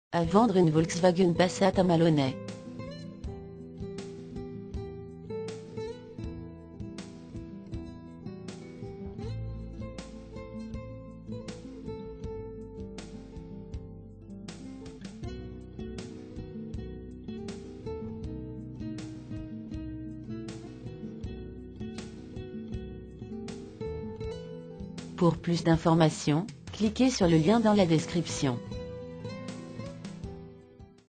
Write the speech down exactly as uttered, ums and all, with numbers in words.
À vendre une Volkswagen Passat à Maloney. Pour plus d'informations, cliquez sur le lien dans la description.